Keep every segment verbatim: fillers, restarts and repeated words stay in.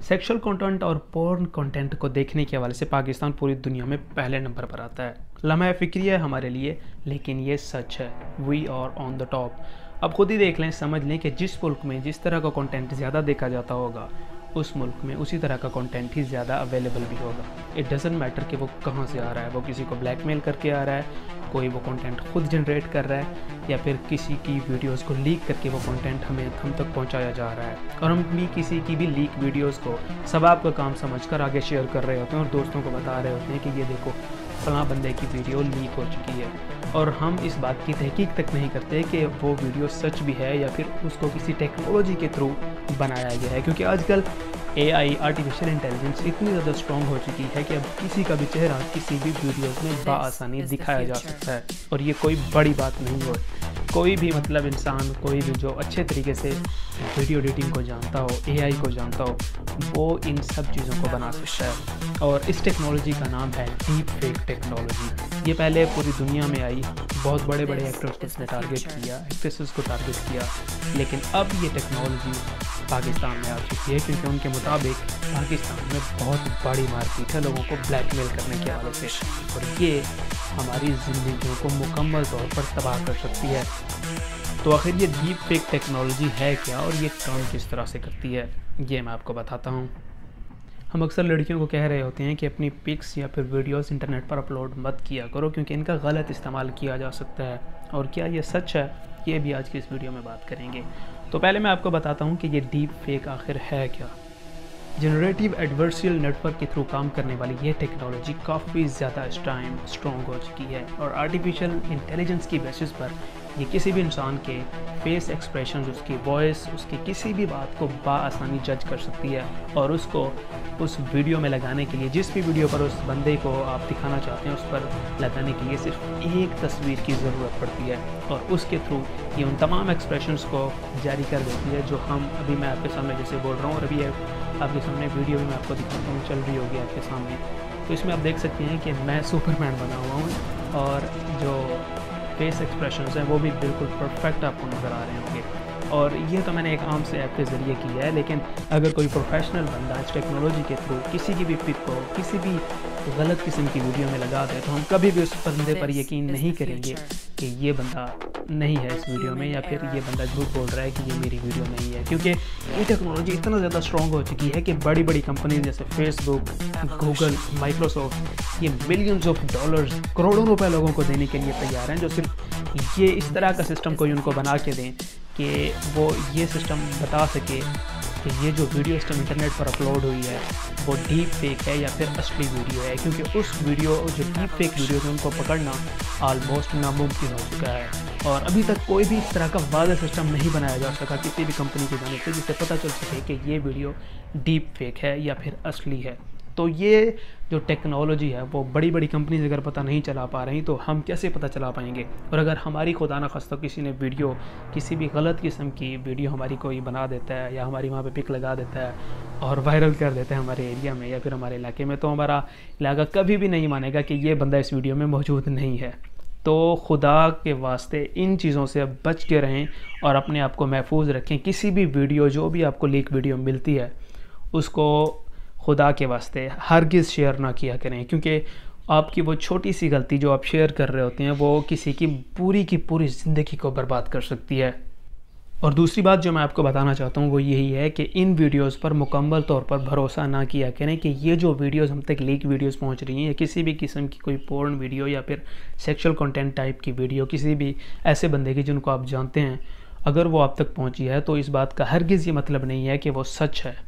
Sexual content और porn content को देखने के हवाले से पाकिस्तान पूरी दुनिया में पहले नंबर पर आता है। लम्हा फ़िक्री है हमारे लिए, लेकिन ये सच है। We are on the top. अब खुद ही देख लें, समझ लें कि जिस मुल्क में जिस तरह का कंटेंट ज़्यादा देखा जाता होगा, उस मुल्क में उसी तरह का कंटेंट ही ज़्यादा अवेलेबल भी होगा। इट डजंट मैटर कि वो कहाँ से आ रहा है, वो किसी को ब्लैकमेल करके आ रहा है, कोई वो कंटेंट खुद जनरेट कर रहा है, या फिर किसी की वीडियोस को लीक करके वो कंटेंट हमें हम तक पहुंचाया जा रहा है। और हम भी किसी की भी लीक वीडियोस को सवाब का काम समझकर आगे शेयर कर रहे होते हैं और दोस्तों को बता रहे होते हैं कि ये देखो फलां बंदे की वीडियो लीक हो चुकी है। और हम इस बात की तहकीक तक नहीं करते कि वो वीडियो सच भी है या फिर उसको किसी टेक्नोलॉजी के थ्रू बनाया गया है, क्योंकि आजकल ए आई आर्टिफिशियल इंटेलिजेंस इतनी ज़्यादा स्ट्रॉन्ग हो चुकी है कि अब किसी का भी चेहरा किसी भी वीडियोस में बआसानी दिखाया जा सकता है। और ये कोई बड़ी बात नहीं हो, कोई भी मतलब इंसान, कोई भी जो अच्छे तरीके से वीडियो एडिटिंग को जानता हो, ए आई को जानता हो, वो इन सब चीज़ों को बना सकता है। और इस टेक्नोलॉजी का नाम है डीप फेक टेक्नोलॉजी। ये पहले पूरी दुनिया में आई, बहुत बड़े बड़े एक्टर्स को इसने टारगेट किया, एक्ट्रेसेस को टारगेट किया, लेकिन अब ये टेक्नोलॉजी पाकिस्तान में आ चुकी है, क्योंकि उनके मुताबिक पाकिस्तान में बहुत बड़ी मारपीट है लोगों को ब्लैकमेल करने के हवाले से, और ये हमारी ज़िंदगियों को मुकम्मल तौर पर तबाह कर सकती है। तो आखिर ये डीप फेक टेक्नोलॉजी है क्या और ये काम किस तरह से करती है, ये मैं आपको बताता हूँ। हम अक्सर लड़कियों को कह रहे होते हैं कि अपनी पिक्स या फिर वीडियोस इंटरनेट पर अपलोड मत किया करो, क्योंकि इनका गलत इस्तेमाल किया जा सकता है। और क्या ये सच है, ये भी आज की इस वीडियो में बात करेंगे। तो पहले मैं आपको बताता हूँ कि ये डीप फेक आखिर है क्या। जनरेटिव एडवर्सियल नेटवर्क के थ्रू काम करने वाली ये टेक्नोलॉजी काफ़ी ज़्यादा इस टाइम स्ट्रॉन्ग हो चुकी है, और आर्टिफिशियल इंटेलिजेंस की बेसिस पर ये किसी भी इंसान के फेस एक्सप्रेशन, उसकी वॉइस, उसकी किसी भी बात को बाआसानी जज कर सकती है, और उसको उस वीडियो में लगाने के लिए, जिस भी वीडियो पर उस बंदे को आप दिखाना चाहते हैं, उस पर लगाने के लिए सिर्फ एक तस्वीर की ज़रूरत पड़ती है, और उसके थ्रू ये उन तमाम एक्सप्रेशंस को जारी कर देती है जो हम अभी मैं आपके सामने जैसे बोल रहा हूँ, और अभी आपके सामने वीडियो भी मैं आपको दिखाता हूँ, चल रही होगी आपके सामने। तो इसमें आप देख सकते हैं कि मैं सुपरमैन बना हुआ हूँ, और जो फेस एक्सप्रेशंस हैं वो भी बिल्कुल परफेक्ट आपको नज़र आ रहे होंगे। और ये तो मैंने एक आम से ऐप के ज़रिए किया है, लेकिन अगर कोई प्रोफेशनल बंदा इस टेक्नोलॉजी के थ्रू किसी की भी पिक को किसी भी गलत किस्म की वीडियो में लगा दे, तो हम कभी भी उस बंदे पर यकीन नहीं करेंगे कि ये बंदा नहीं है इस वीडियो में, या फिर ये बंदा झूठ बोल रहा है कि ये मेरी वीडियो नहीं है। क्योंकि ये टेक्नोलॉजी इतना ज़्यादा स्ट्रॉन्ग हो चुकी है कि बड़ी बड़ी कंपनीज जैसे फेसबुक, गूगल, माइक्रोसॉफ्ट ये मिलियंस ऑफ डॉलर्स, करोड़ों रुपए लोगों को देने के लिए तैयार हैं, जो सिर्फ ये इस तरह का सिस्टम कोई उनको बना के दें कि वो ये सिस्टम बता सके कि ये जो वीडियो सिस्टम इंटरनेट पर अपलोड हुई है वो डीप फेक है या फिर असली वीडियो है। क्योंकि उस वीडियो जो डीप फेक वीडियो है उनको पकड़ना आलमोस्ट नामुमकिन हो चुका है, और अभी तक कोई भी इस तरह का वाज़ह सिस्टम नहीं बनाया जा सका किसी भी कंपनी की जाने से जिससे पता चल सके कि ये वीडियो डीप फेक है या फिर असली है। तो ये जो टेक्नोलॉजी है वो बड़ी बड़ी कंपनीज अगर पता नहीं चला पा रही, तो हम कैसे पता चला पाएंगे। और अगर हमारी खुदा न खास्ता किसी ने वीडियो, किसी भी गलत किस्म की वीडियो हमारी कोई बना देता है, या हमारी वहाँ पे पिक लगा देता है और वायरल कर देता है हमारे एरिया में या फिर हमारे इलाके में, तो हमारा इलाका कभी भी नहीं मानेगा कि ये बंदा इस वीडियो में मौजूद नहीं है। तो खुदा के वास्ते इन चीज़ों से अब बच के रहें और अपने आप को महफूज रखें। किसी भी वीडियो, जो भी आपको लीक वीडियो मिलती है, उसको खुदा के वास्ते हरगिज़ शेयर ना किया करें, क्योंकि आपकी वो छोटी सी गलती जो आप शेयर कर रहे होते हैं वो किसी की पूरी की पूरी ज़िंदगी को बर्बाद कर सकती है। और दूसरी बात जो मैं आपको बताना चाहता हूँ वो यही है कि इन वीडियोस पर मुकम्मल तौर पर भरोसा ना किया करें कि ये जो वीडियोस हम तक लीक वीडियोस पहुँच रही हैं, या किसी भी किस्म की कोई पोर्न वीडियो या फिर सेक्सुअल कंटेंट टाइप की वीडियो किसी भी ऐसे बंदे की जिनको आप जानते हैं, अगर वो आप तक पहुँची है, तो इस बात का हरगिज़ ये मतलब नहीं है कि वो सच है।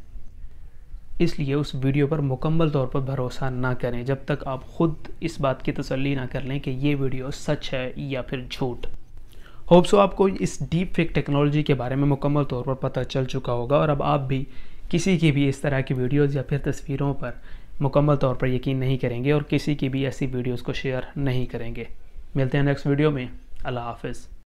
इसलिए उस वीडियो पर मुकम्मल तौर पर भरोसा ना करें जब तक आप ख़ुद इस बात की तसल्ली ना कर लें कि ये वीडियो सच है या फिर झूठ। होप सो आपको इस डीप फेक टेक्नोलॉजी के बारे में मुकम्मल तौर पर पता चल चुका होगा, और अब आप भी किसी की भी इस तरह की वीडियोज़ या फिर तस्वीरों पर मुकम्मल तौर पर यकीन नहीं करेंगे, और किसी की भी ऐसी वीडियोज़ को शेयर नहीं करेंगे। मिलते हैं नेक्स्ट वीडियो में। अल्लाह हाफ़िज़।